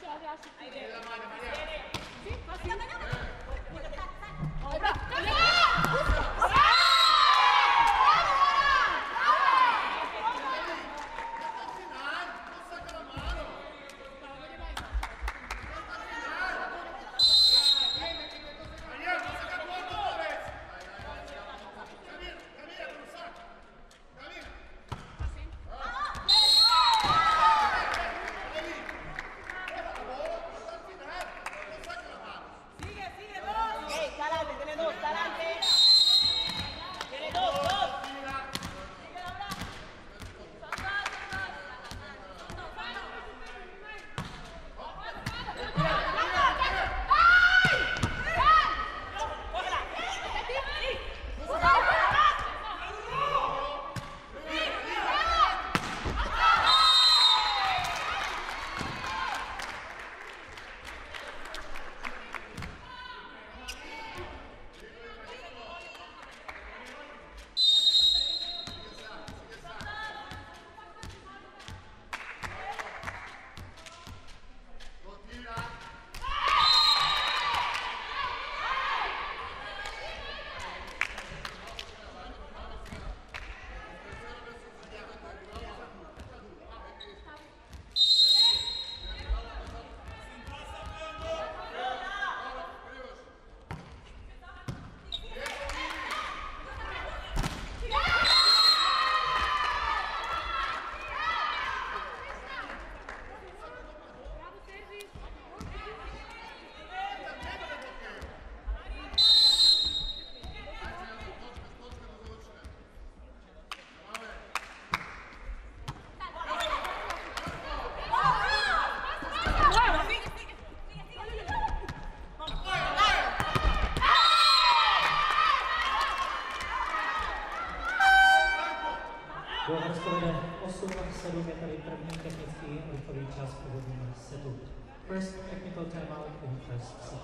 First technical timeout in first set.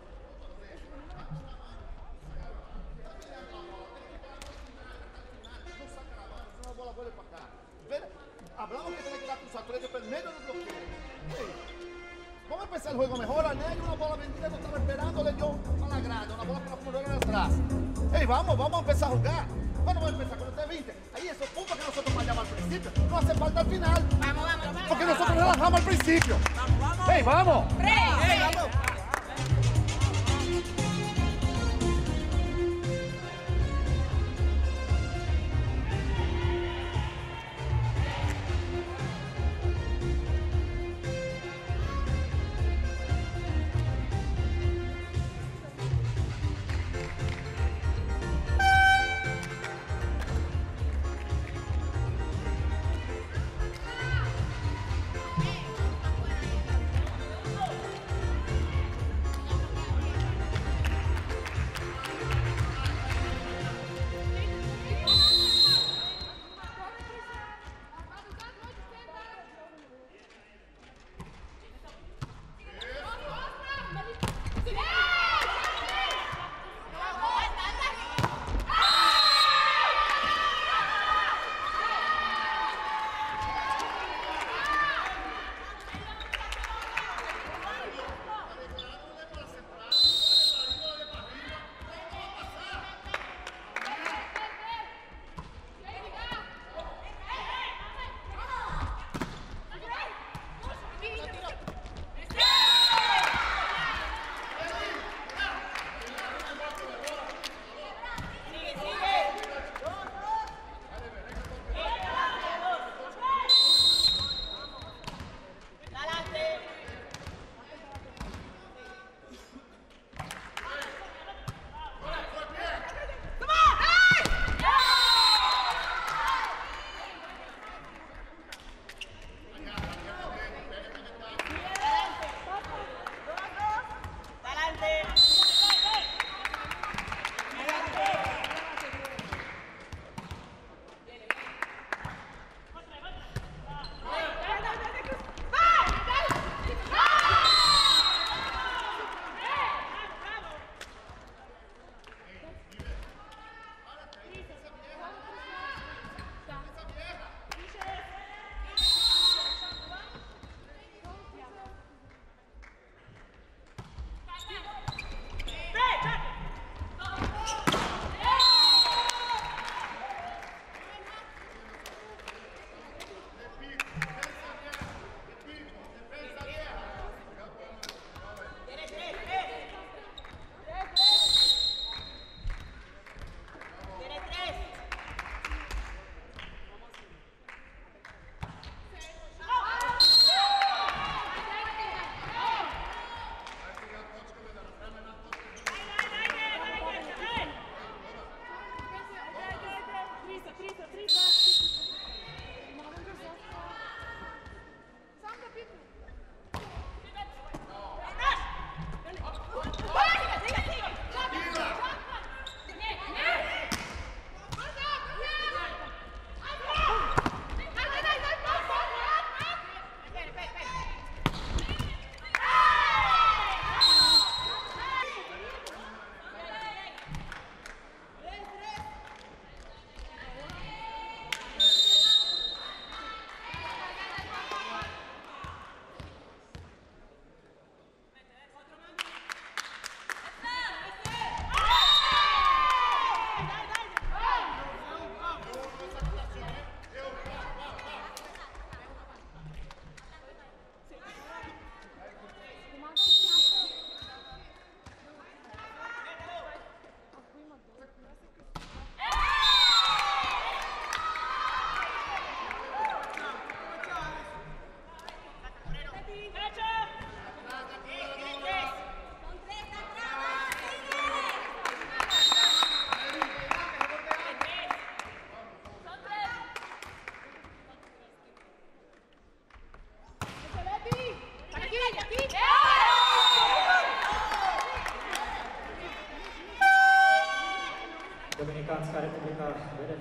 Hablamos que tiene que dar tu saturete por medio del bloqueo. Vamos a empezar el juego mejor. A Negro una bola vendida, no estaba esperando, le dio a la grada, una bola que nos pudieron atrás. Hey, vamos a empezar a jugar. ¿Cuándo vamos a empezar? Cuando usted 20. Ahí esos puntos que nosotros fallamos al principio. No hace falta al final. Vamos. Porque nosotros relajamos al principio. Vamos. Hey, vamos. Hey, vamos.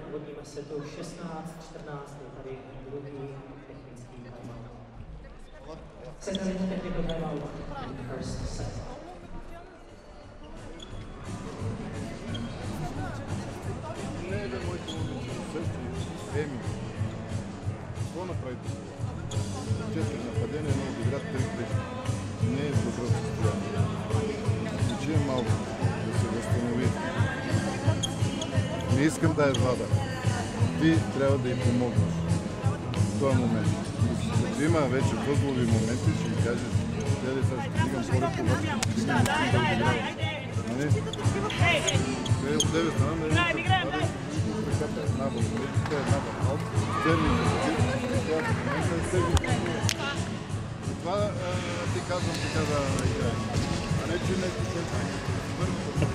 v úvodním setu 16-14, je tady druhý technický timeout. Second technical timeout in the first set. Не бе, моите момиче, също Еми. Какво направите? Честно нападение, но отиграт 3 грешки. Не е в добро състояние. Изключи малко да се възстанови. Не искам да я вада. Ти трябва да й помогнеш в този момент. Като има вече възлови моменти, ще ми кажеш, дали сега ще стигам по-ръко, обаче ще стигам да играя. Нали? Те от тебе страна да е ръката една в летите, една в алт, стерни в и това ти казвам така да играеш. А не, че нещо след първо.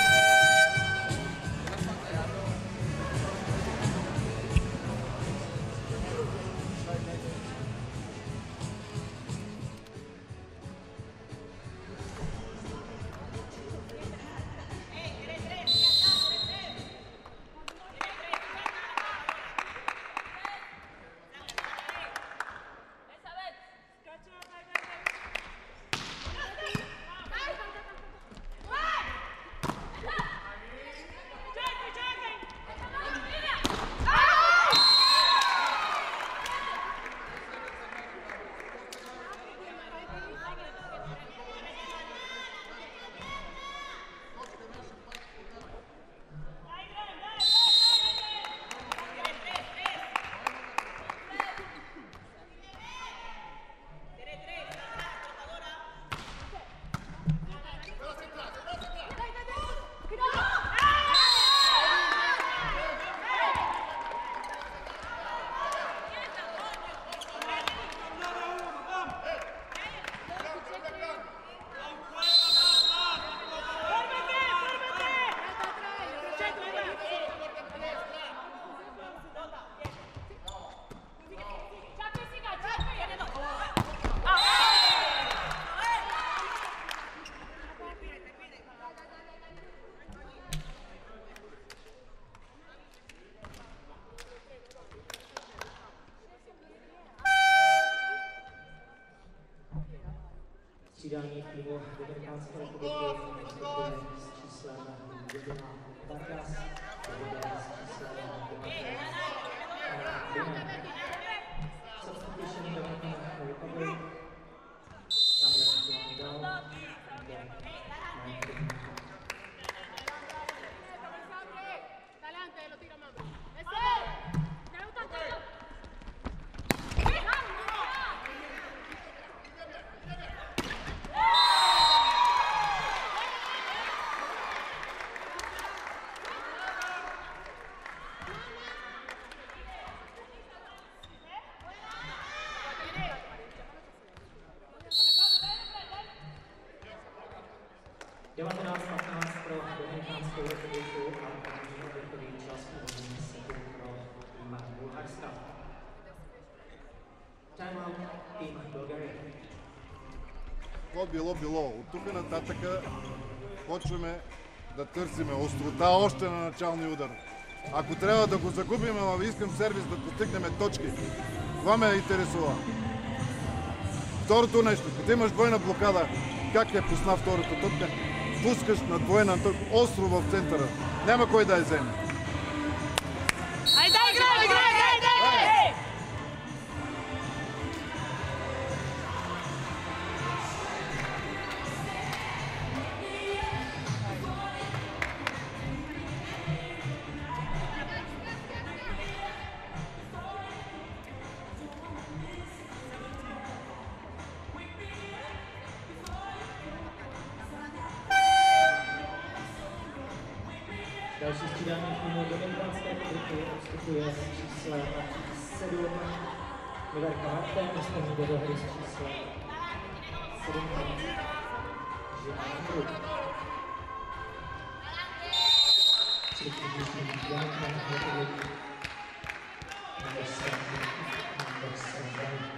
Střídání týmu Dominikanské republiky nastupuje s číslem 1 Vargas, s číslem 2 Substitution Dominican Republic, Samuel Vidal, and Mike. Pro Dominikánskou republiku a první obvyklý čas úvodní setu pro tým Bulharska. Timeout Team Bulgaria. Какво било? От тук нататъка почваме да търсиме острота още на началния удар. Ако трябва да го загубим, ама искам сервис да постигнем точки. Това ме интересува. Второто нещо, като имаш двойна блокада, как я пусна втората топка? Пускаш на двойна остро в центъра. Няма кой да я вземе. Айде, играй! Další střídání týmu Dominikánské republiky odstupuje s číslem 7 Milarka Martin, nastaví do hry s číslem 17 Žilán Kruk. Třetí tým Dominikánské republiky number 7.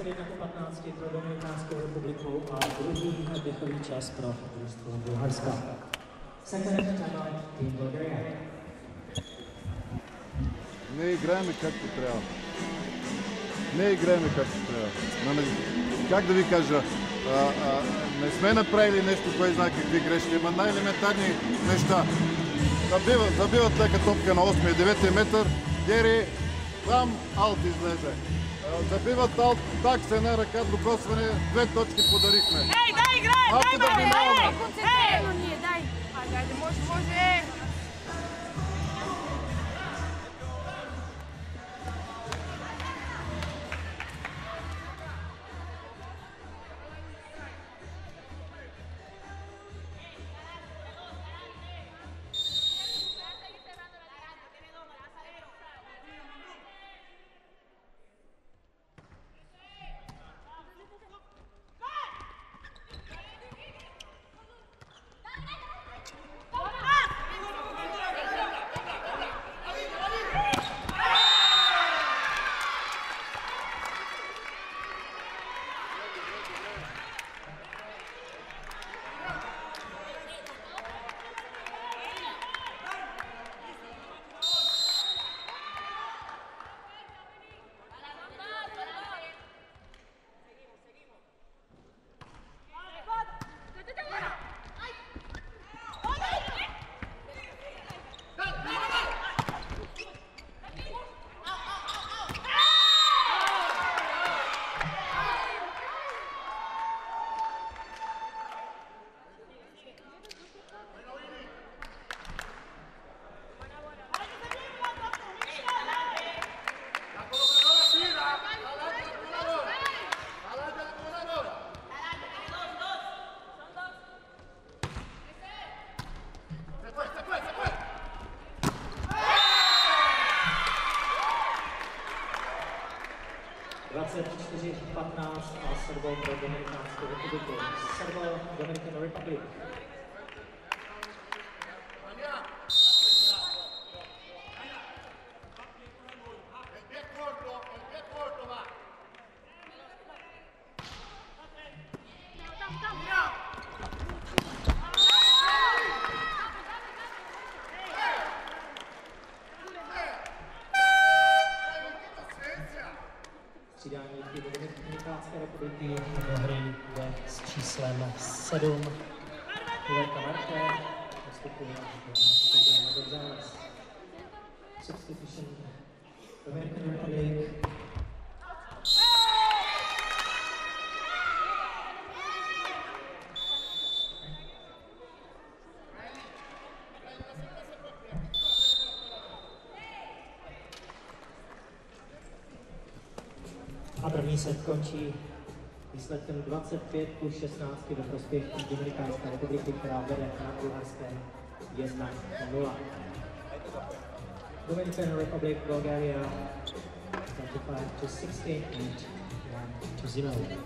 21:15 pro Dominikánskou republiku a druhý oddechový čas pro družstvo Bulharska. Second timeout Team Bulgaria. Не играеме както трябва. Не играеме както трябва. Как да ви кажа, не сме направили нещо, кой знае какви грешки, ама най-елементарни неща. Забиват лека топка на 8-9 метър, Гери, там аут излезе. Забиват аут, так с една ръка докосване, 2 точки подарихме. Ей, дай играем, дай да внимаваме. концентрирано ние, дай. Айде, може. a servo pro Dominikánskou republiku. Servo Dominican Republic. Přidání Dominikánské republiky do hry jde s číslem 7. Iverka Marte postupuje do González. Substitution Dominican Republic. A první set končí výsledkem 25+16 ve prospěch Dominikánské republiky, která vede na Bulharské 1-0. Dominican Republic, Bulgaria 25-16 and 1-0.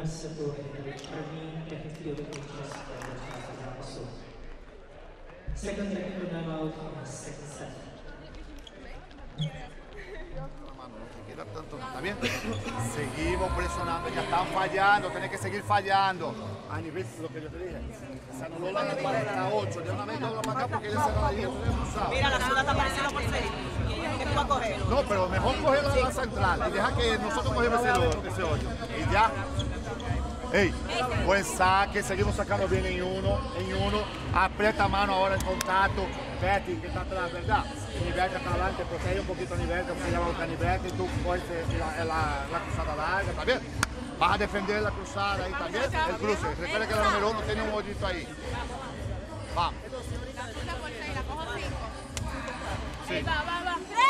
setu je tedy první technický obytný čas této části zápasu. Second technical timeout on second set. ¿Está bien? Seguimos presionando, ya están fallando, tenés que seguir fallando. A nivel, lo que yo te dije, se anuló la barrera a 8, de una vez dobla para acá porque ella se la dio. Mira, la zona está apareciendo por 6. ¿Qué tú vas a coger? No, pero mejor coger la central y deja que nosotros cogemos ese 8. Y ya. Ey, buen saque, seguimos sacando bien en uno. Aprieta mano ahora en contacto. Betty, que está atrás, ¿verdad? Y Nivete está adelante, protege un poquito a Nivete, porque ella va a buscar a Nivete y tú coges la cruzada larga, ¿está bien? Vas a defender la cruzada ahí también, el cruce. Recuerda que la número 1 tiene un hoyito ahí. Vamos. La cojo 5. Sí. Va. 3.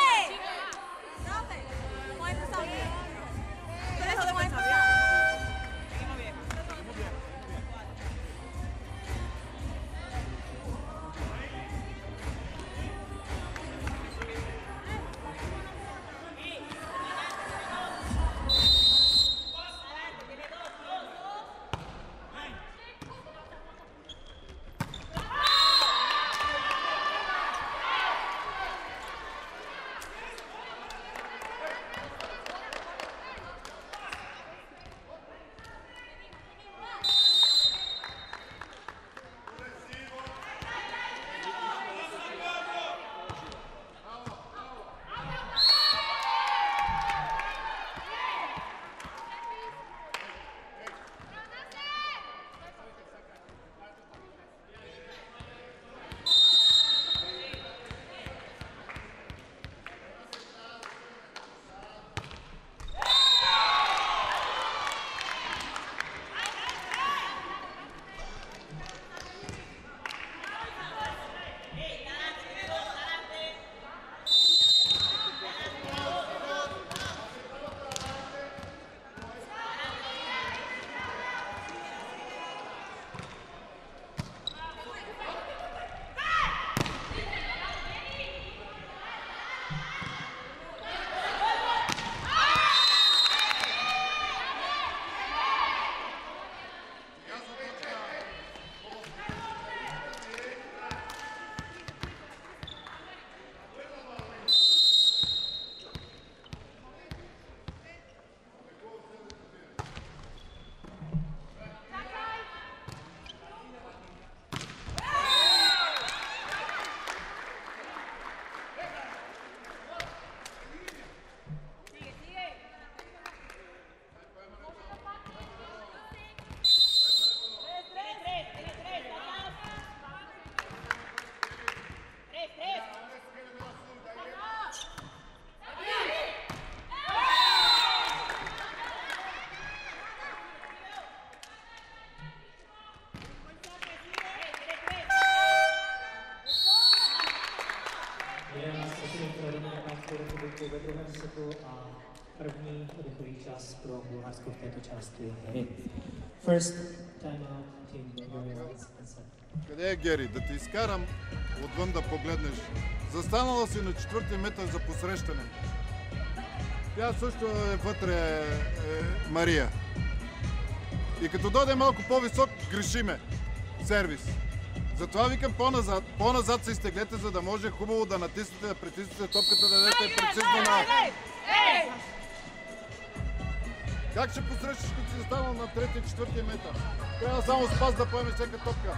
ve druhém setu a první oddechový čas pro Bulharsko v této části hry. First timeout team Bulgaria set. Къде е Гери? Да те изкарам отвън да погледнеш. Застанала си на 4-ти метър за посрещане. Тя също е вътре, Мария. И като дойде малко по-висок, грешиме. Сервис. Затова викам по-назад. По-назад се изтеглете, за да може хубаво да натиснете, да притиснете топката, да дадете прецизно на... Как ще посрещаш, като си застанал на 3-ти, 4-ти метър? Трябва само с пас да поеме всяка топка.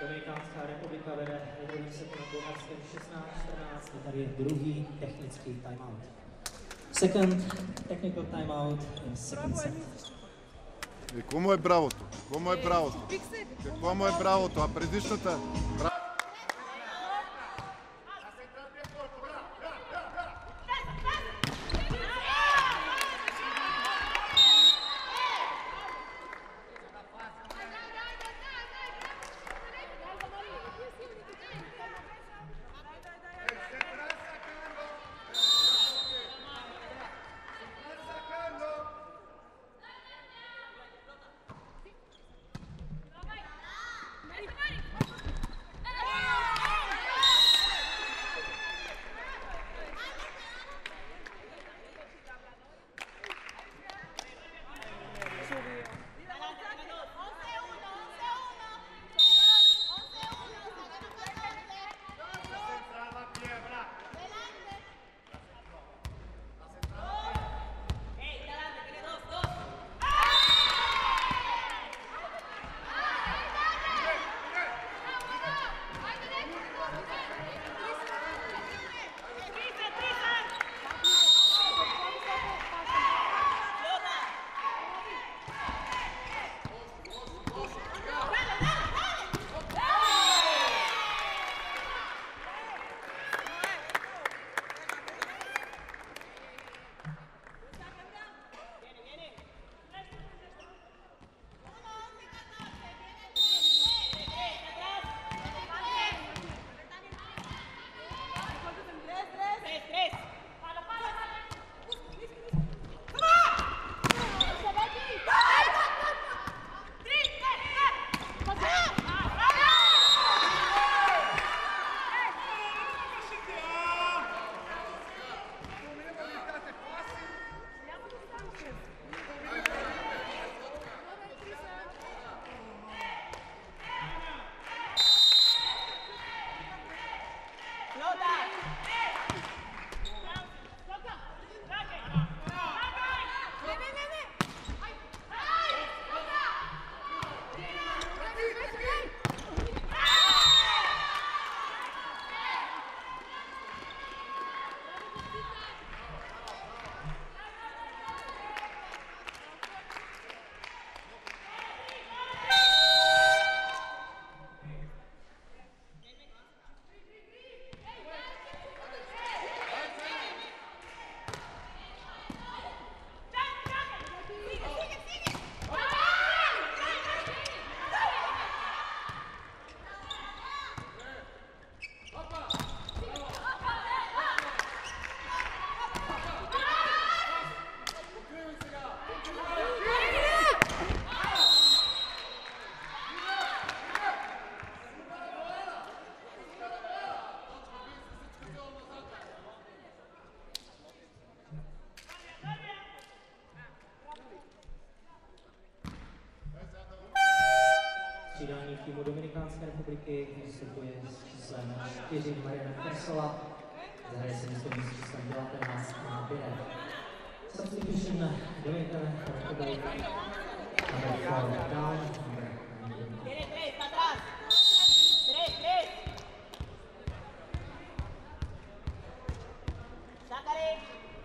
Dominikánská republika vede druhým setem nad Bulharskem 16-14. Tady je druhý technický timeout. Second technical timeout in second set. И кому е бравото? Кому е бравото? Какво му е бравото? А предишната... Střídání týmu Dominikánské republiky vystupuje s číslem 4 Mariana Kersola, zahraje se místo s číslem 19 a Bire. Substitution Dominican Republic, number 4 down, number 19. Tiene tres, para atrás. Tres. Sácale.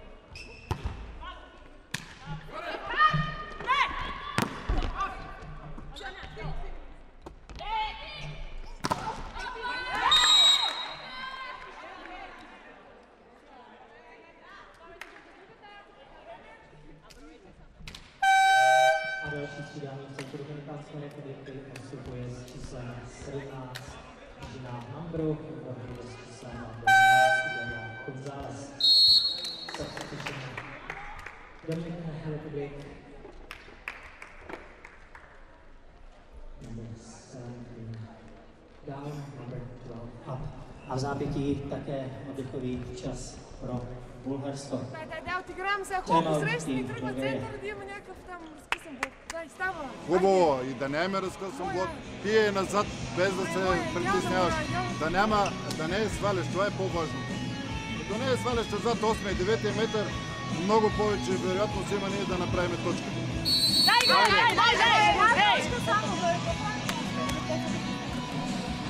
A další střídání v centru Dominikánské republiky nastupuje s číslem 17 Gina Hambro, s číslem 12 Daniel González. Substitution Dominican Republic, number 17 down, number 12 up. A v zápětí také oddechový čas pro Bulharsko. Да, отиграем сега колко срещи и тръгва център да има някакъв там разкъсан блок. Да, и става. Хубаво, и да няма разкъсан блок. Ти е назад, без да се притесняваш. Да не е сваляш, това е по-важното. Като не е сваляш назад 8 и 9 метър, много повече вероятност има ние да направим точка. Дай!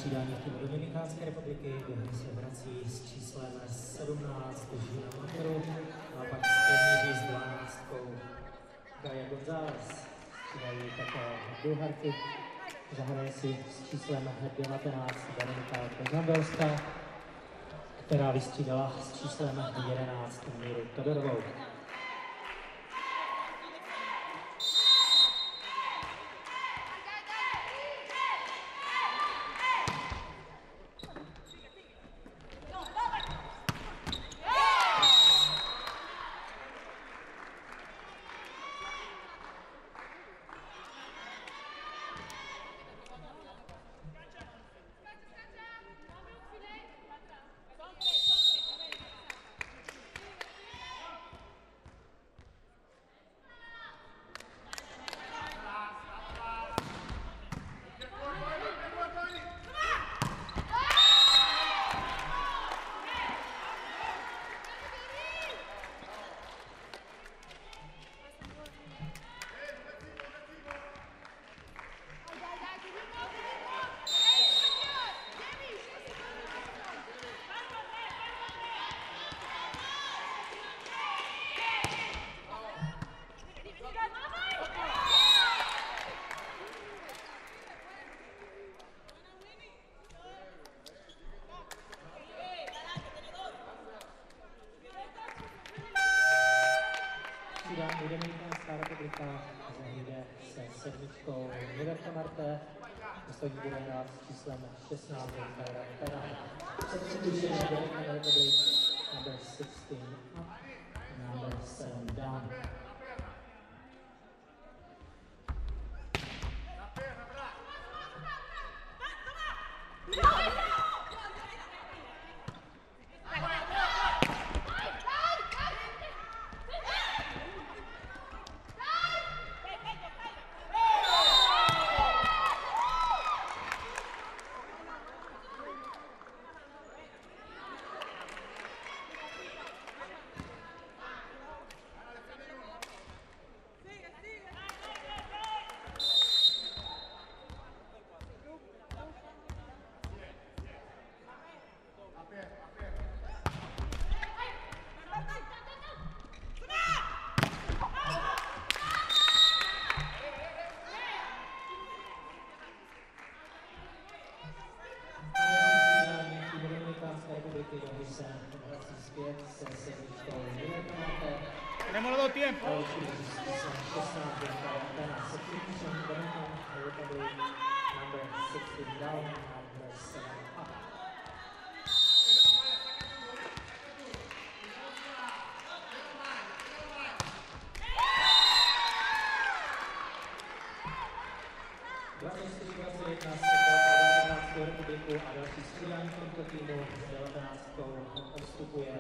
střídání v týmu Dominikánské republiky, do hry se vrací s číslem 17 Žina Materu a pak stejně s 12 Gaia González. Střídají také Bulharky, zahraje si s číslem 19 Danika Kozambelská, která vystřídala s číslem 11 Míru Todorovou. Dominikánská republika zahýde se sedmičkou Liberta Marte, poslední bude hrát s číslem 16 Kaira Pera. Substitution Dominican Republic, number 16 up, number 7 down. Tenemos los dos tiempos. Republiku a další střídání v tomto týmu s 19. postupuje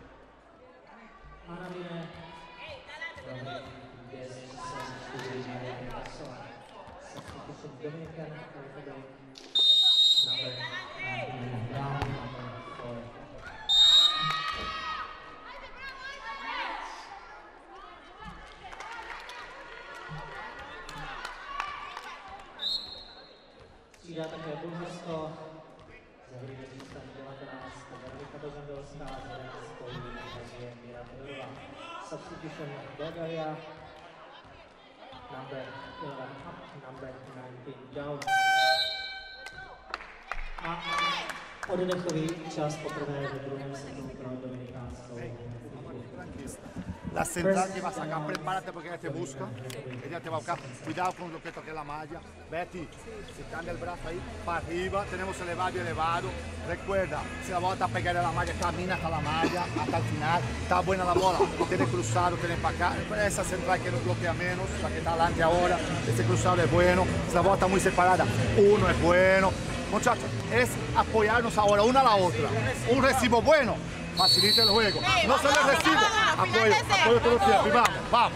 Anna Vine, kde je číslem 4 Mariana Persela. Substitution Dominican Republic, number 19 down, number 4. Střídá také Bulharsko, zahýde číslem 19 Danika Kozambelská, s 11 hraje Míra Todorová. Substitution Bulgaria, number 11 up, number 19 down. A oddechový čas poprvé ve druhém setu pro Dominikánskou republiku. La central que va a sacar, prepárate porque ella te busca, ella te va a buscar, cuidado con lo que toque la malla. Betty, si cambia el brazo ahí, para arriba, tenemos elevado y elevado. Recuerda, si la bola está pegada a la malla, camina hasta la malla, hasta el final. Está buena la bola, tiene cruzado, tiene para acá. Esa central que nos bloquea menos, la que está adelante ahora, ese cruzado es bueno. Si la bola está muy separada, uno es bueno. Muchachos, es apoyarnos ahora una a la otra. Un recibo bueno facilita el juego. No se le recibe. Apoyo todo el tiempo. Y vamos, vamos.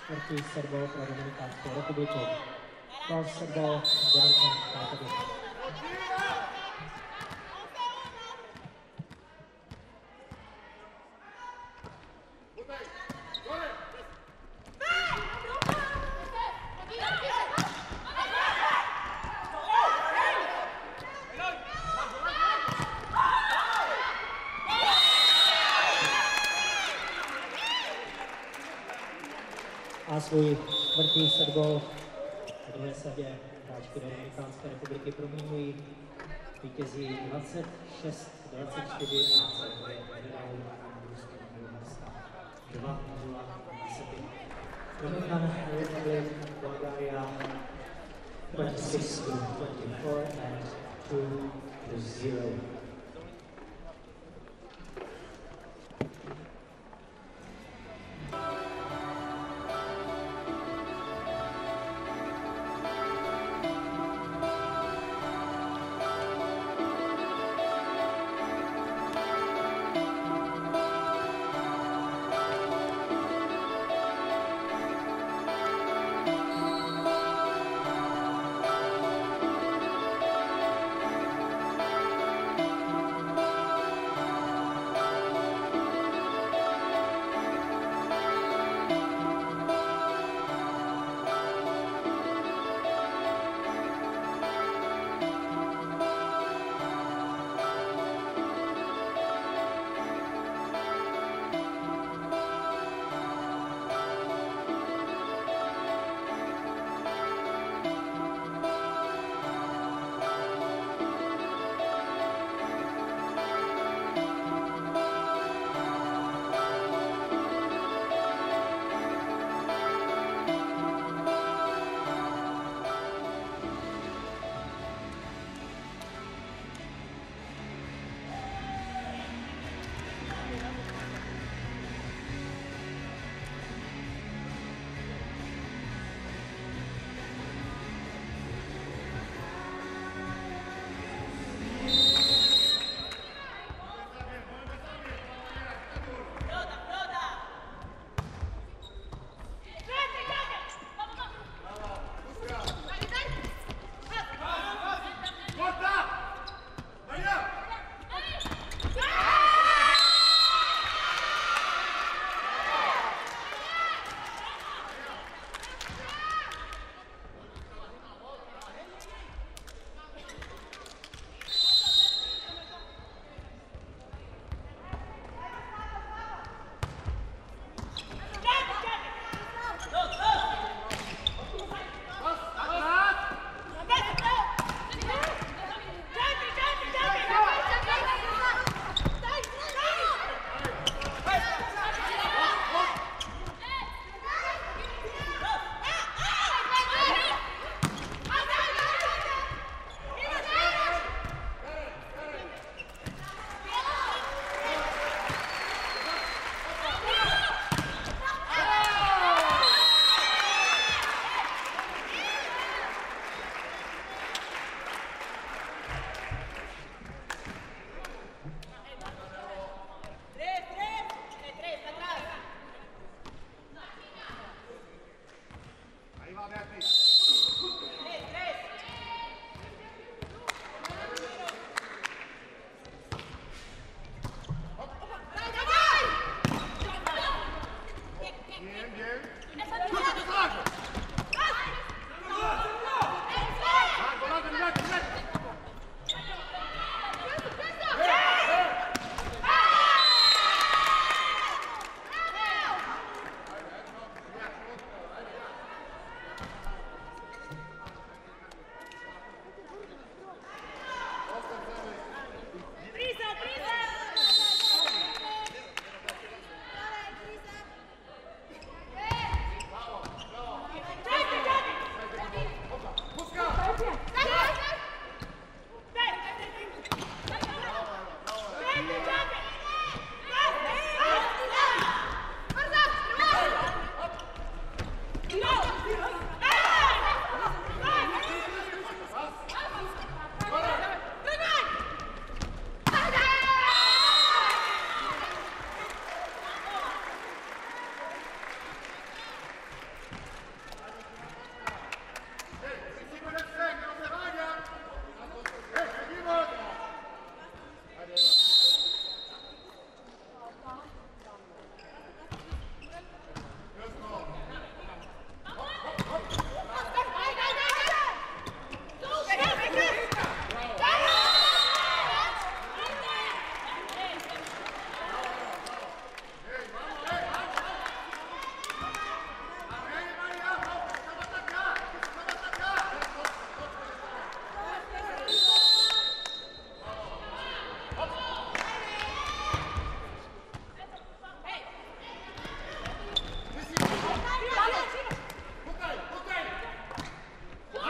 čtvrtý servo pro Dominikánskou republiku. Cross servo Dominikánská republika. A svůj čtvrtý set gól v druhé sadě hráčky Dominikánské republiky proměňují, vítězí 26-24 a celkově vyhrají Ruská Bulharska 2-0 výsledky. Dominican Republic, Bulgaria 26-24 and 2-0.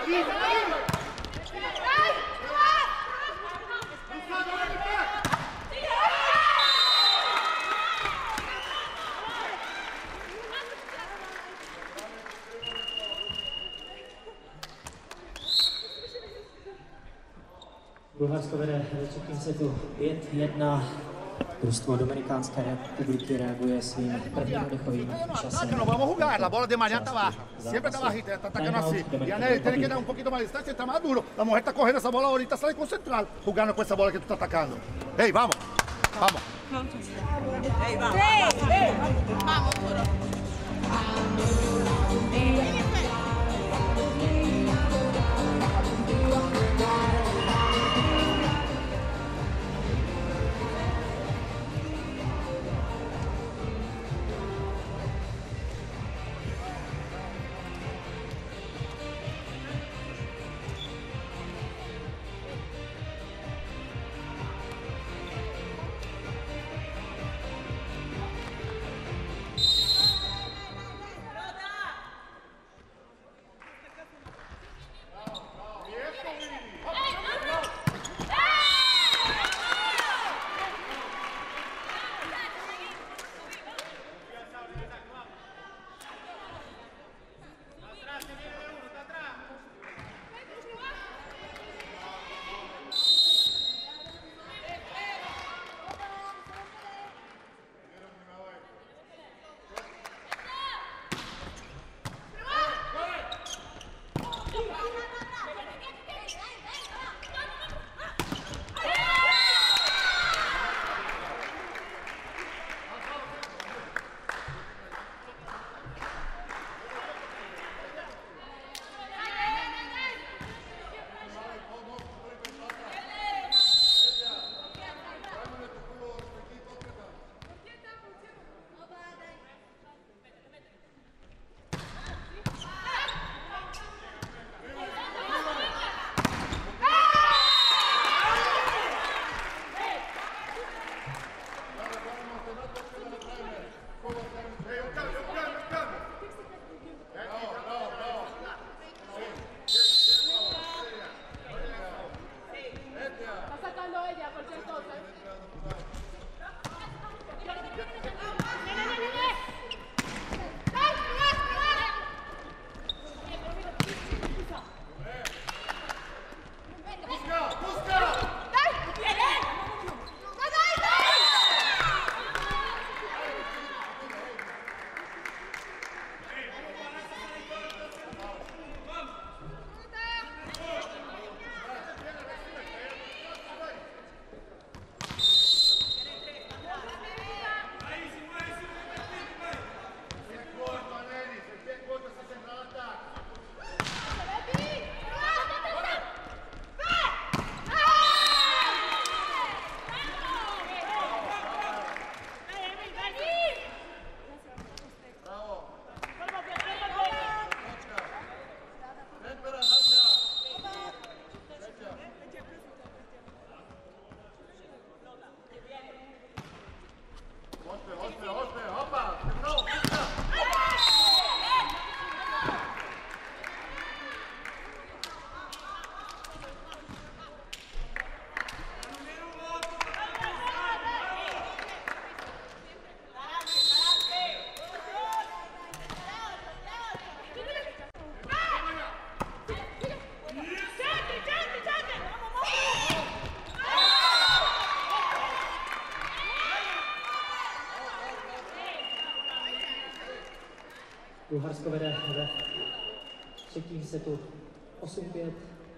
Bulharsko vede ve třetím setu 5-1. Družstvo Dominikánské republiky reaguje svým prvním dechovým časem. No vamos a jugar, la bola de Mariana está baja, siempre está bajita, está atacando así. Y Anel tiene que dar un poquito más de distancia, está más duro. La mujer está cogiendo esa bola ahorita, sale concentrar, jugando con esa bola que tú estás atacando. Hey, vamos, vamos. Ey, vamos. Vamos, duro. Bulharsko vede ve třetím setu 8-5.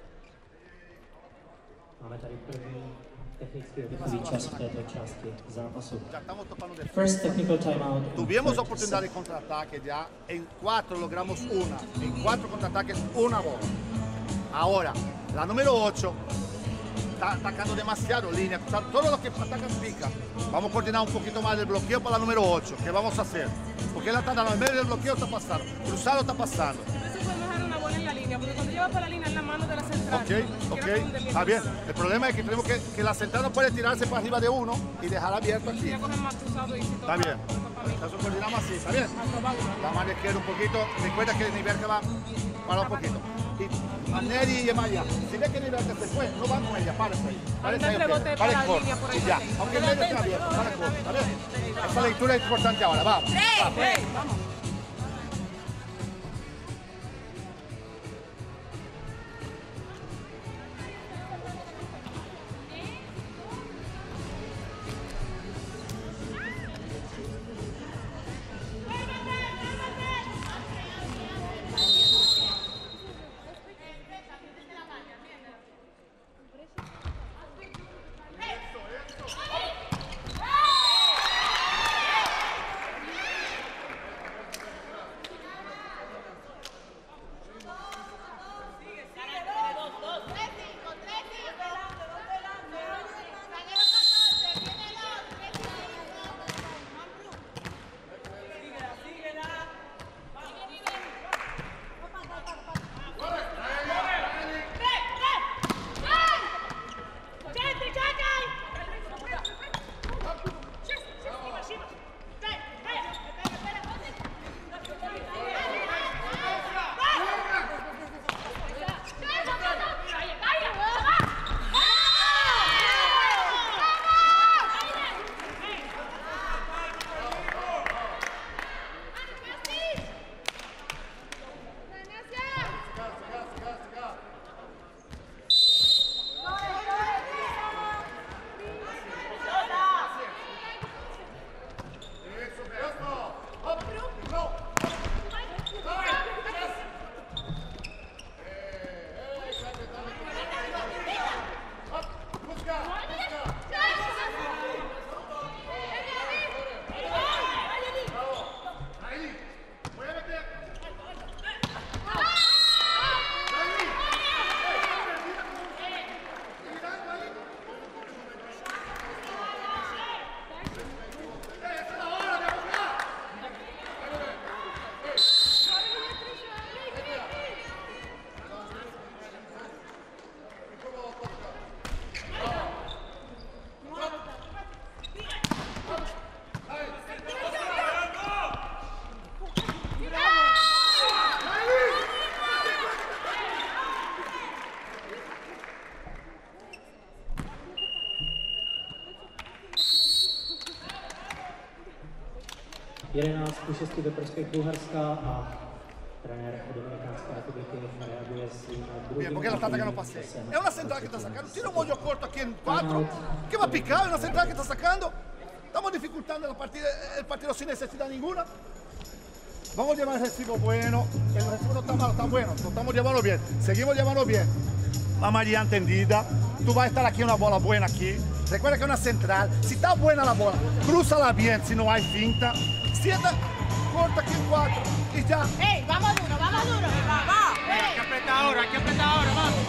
Máme tady první technický oddechový čas v této části zápasu. First technical timeout. Tuvimos oportunidad de contraataque ya, en 4 logramos una, en 4 contraataques una bola. Ahora, la número 8 está atacando demasiado línea, todo lo que atacan pica. Vamos a coordinar un poquito más el bloqueo para la número 8, ¿qué vamos a hacer? Porque él está dando en medio del bloqueo, está pasando, cruzado está pasando. Entonces podemos dejar una bola en la línea, porque cuando lleva para la línea es la mano de la central. Ok, está bien. El problema es que tenemos que la central no puede tirarse para arriba de uno y dejar abierto aquí. Ya cogen más cruzado y si Está bien. Entonces coordinamos así, ¿está bien? La mano izquierda un poquito, recuerda que el nivel que va para un poquito. a Neri y Maya. Si ve que Neri se fue, no van con ella, párense ahí. Párense ahí, rebote pare para la corto. línea por ahí. Y ya, aunque el medio esté abierto, para corto, ¿vale? Esa lectura es importante ahora, vamos. Vamos. Jedenáct ku 6 ve prospěch Bulharska a trenér Dominikánské republiky reaguje svým druhým. Bien, ¿por qué la está atacando pase? Es una central que está sacando. Tiene un mollo corto aquí en 4. ¿Qué va a picar? Es una central que está sacando. Estamos dificultando el partido sin necesidad ninguna. Vamos a llevar el recibo bueno. El recibo no está malo, está bueno. Lo estamos llevando bien. Seguimos llevando bien. La María entendida. Tú vas a estar aquí una bola buena aquí. Recuerda que es una central. Si está buena la bola, crúzala bien si no hay finta. Sienta corta aquí en 4 y ya. ¡Ey! ¡Vamos duro, vamos duro! ¡Vamos! Hay que apretar ahora, vamos.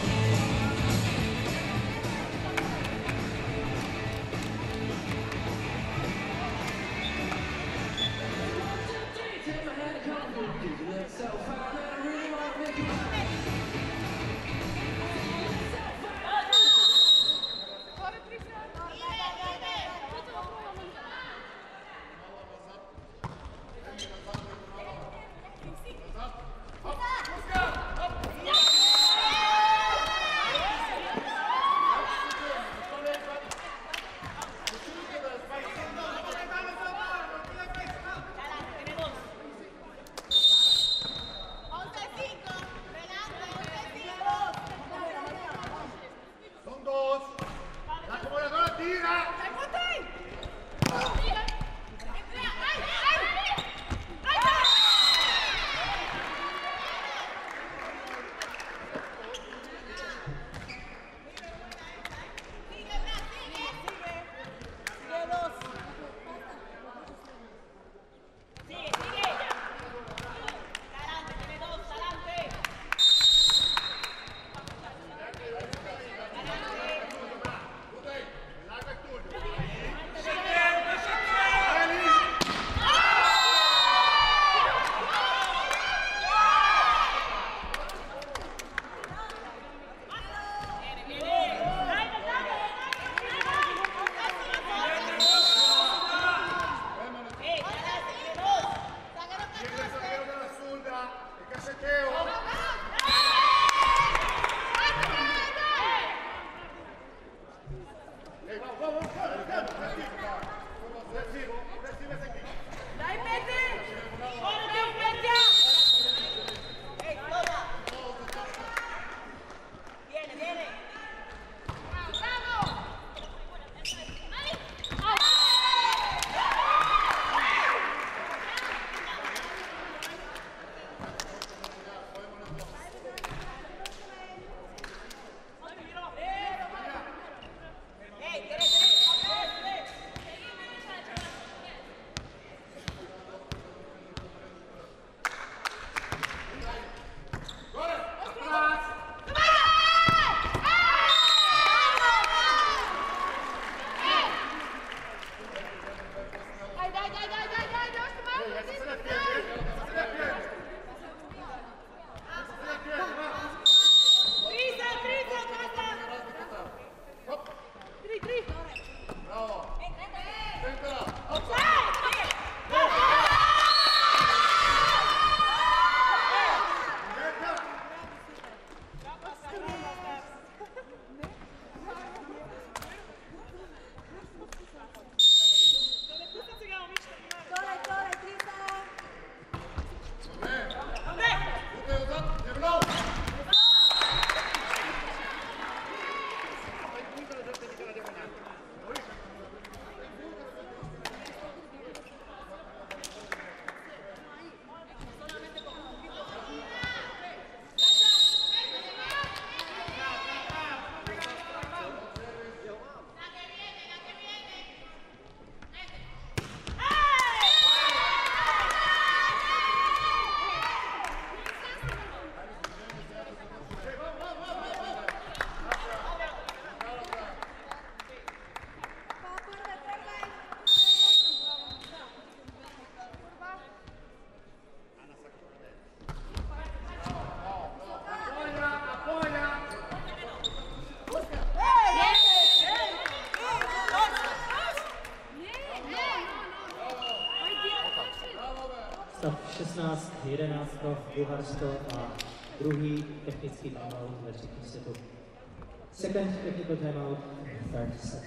16-11 pro Bulharsko a druhý technický timeout ve třetím setu. Second technical timeout, third set.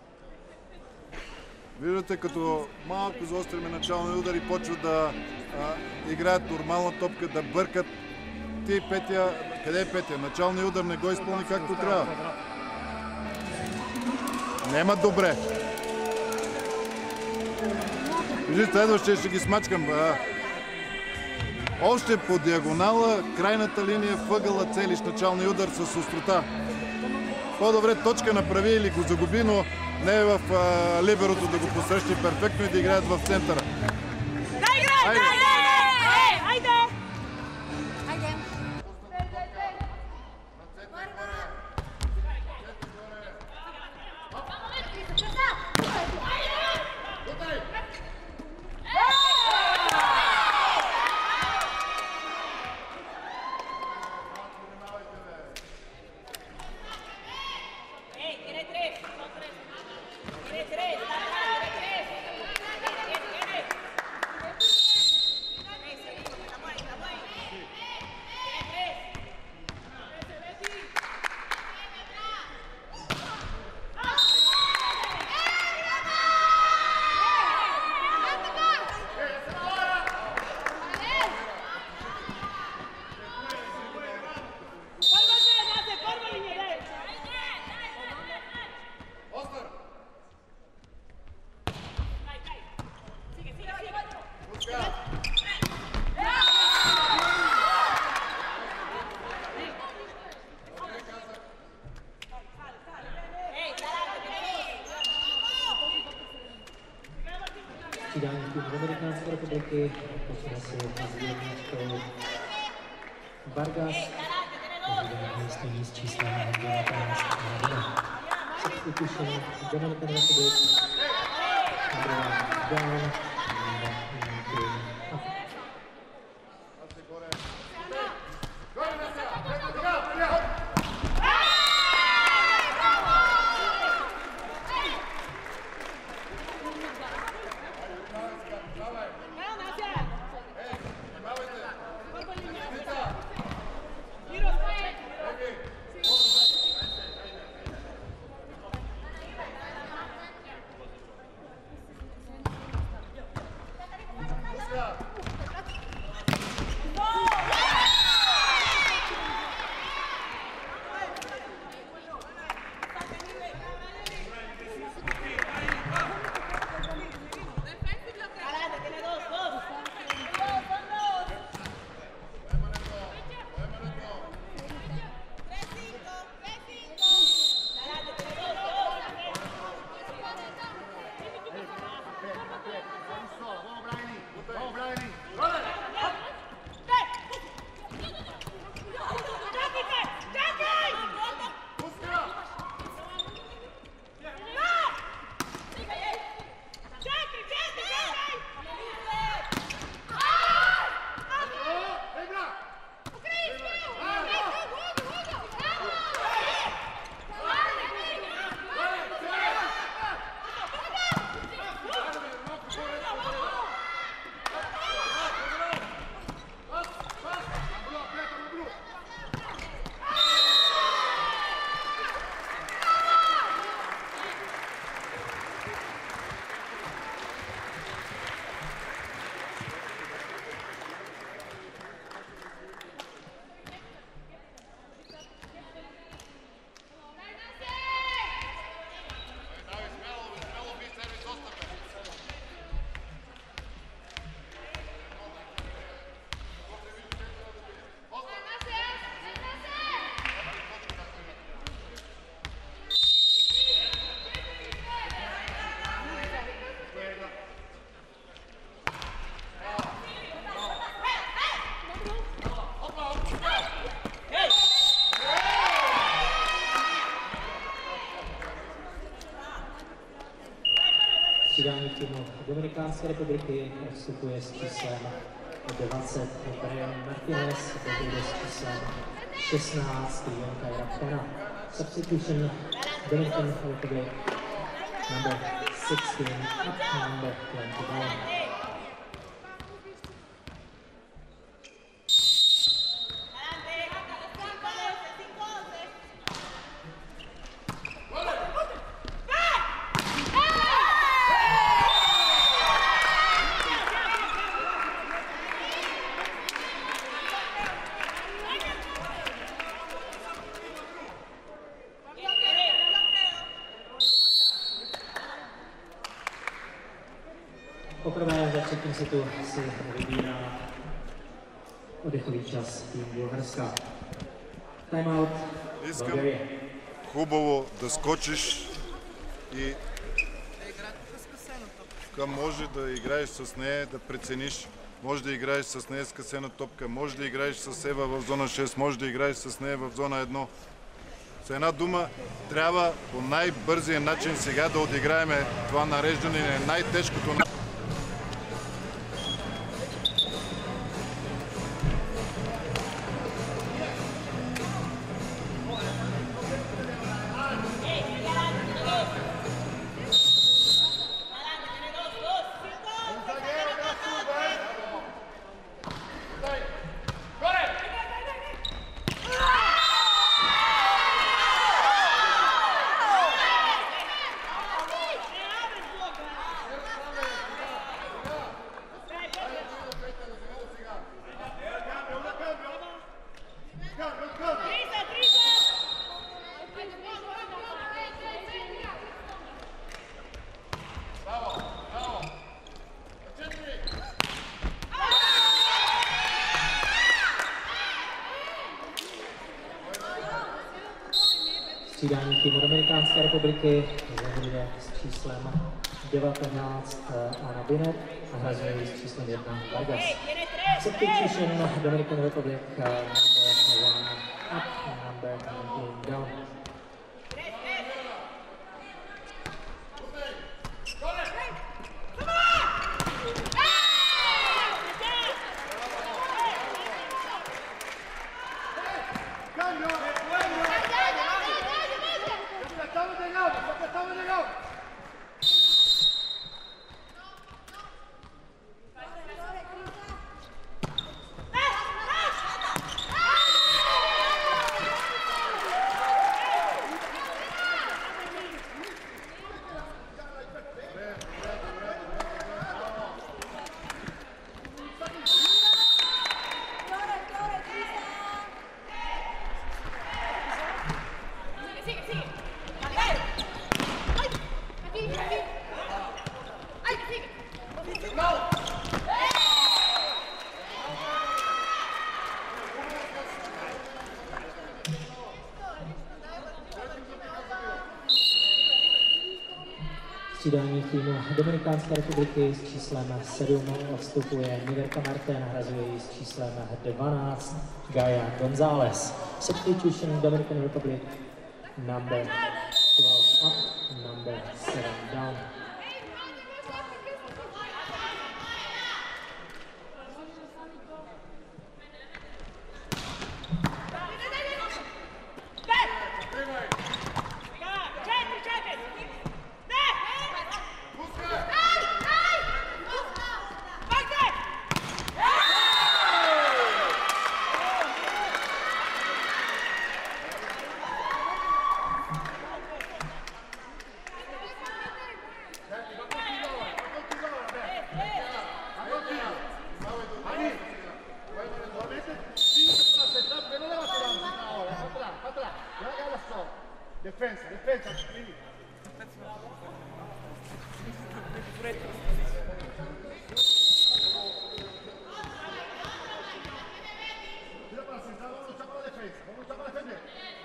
Виждате, като малко заостриме начални удари, почват да играят нормална топка, да бъркат. Ти, Петя, къде е Петя? Началният удар не го изпълни както трябва. Нема добре. Вижте, следващия ще ги смачкам. Още по диагонала, крайната линия, въгъла целиш началния удар с острота. По-добре точка направи или го загуби, но не е в либерото да го посрещне перфектно и да играят в центъра. Айде! Střídání tým Dominikanské republiky, posune si s jedničkou Vargas, vydaný místní s číslem 19 a 1. Substitution Dominican Republic, down, Střídání týmu Dominikánské republiky vstupuje s číslem 20 Brian Martinez, bude s číslem 16 Jonka Rapkana. Substitution Dominican Republic number 16 up number 21. třetím setu si vybírá oddechový čas tým Bulharska. Timeout. Искам хубаво да скочиш и може да играеш с нея, да прецениш. Може да играеш с нея скъсена топка, може да играеш с Ева в зона 6, може да играеш с нея в зона 1. С една дума, трябва по най-бързия начин сега да отиграем това нареждане, най-тежкото. Střídání týmu Dominikánské republiky zahraje s číslem 19 Anna Binet a hraje s číslem 1 Vargas. Substitution Dominican Republic number 1 up, number 19 down. Střídání týmu Dominikánské republiky s číslem 7 odstupuje Niverka Marte, nahrazuje ji s číslem 12 Gaia González. Substitution Dominican Republic number 12 up, number 7 down. Defensa, defensa. Tira para centrar, vamos a luchar para la defensa. Vamos a luchar para defender.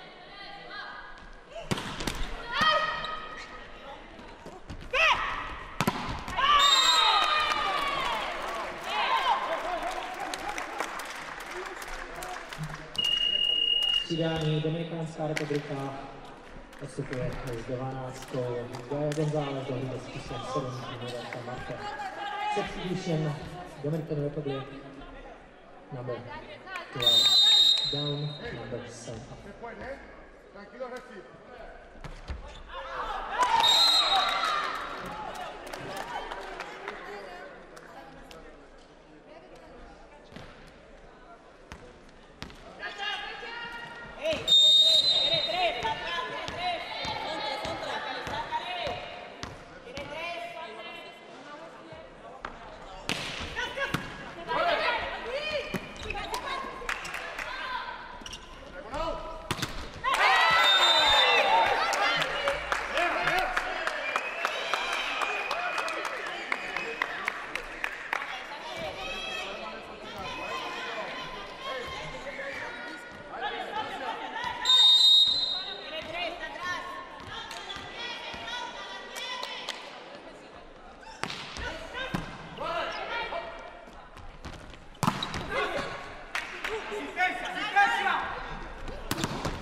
Střídání Dominikánská republika odstupuje s 12 Gaia González do hry s číslem 7 Niverka Marte. Substitution Dominican Republic number 12 down, number 7 up. Tranquilo, recibe.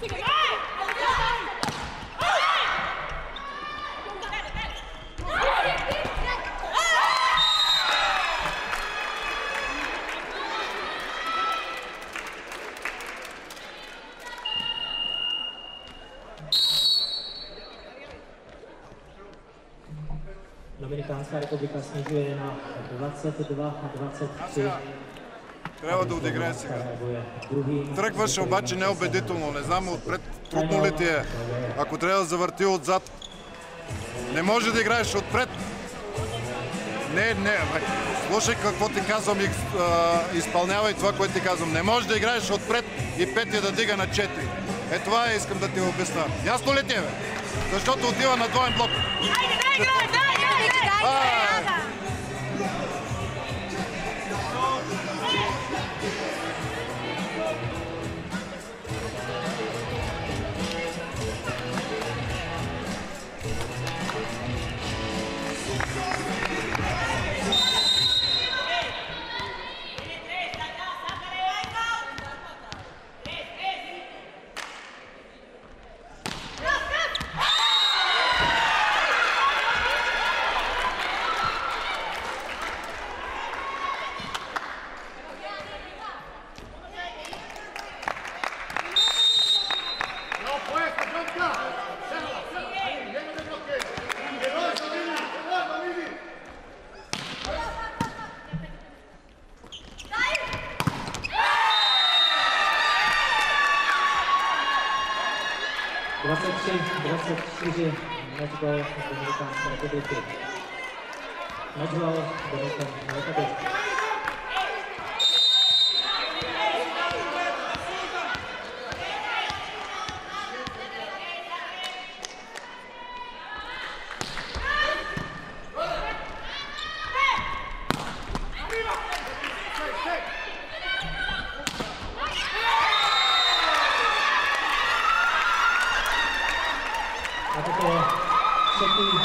Dominikánská republika snižuje na 22-23. Трябва да отиграе сега. Тръгваше обаче неубедително. Не знам отпред трудно ли ти е. Ако трябва да завърти отзад. Не може да играеш отпред. Не. Слушай какво ти казвам и изпълнявай това, което ти казвам. Не може да играеш отпред и Петя да дига на 4. Това искам да ти обясня. Ясно ли ти е, бе? Защото отива на двоен блок. Matchball Dominikánské republiky. Matchball Dominikánské republiky. A toto je třetí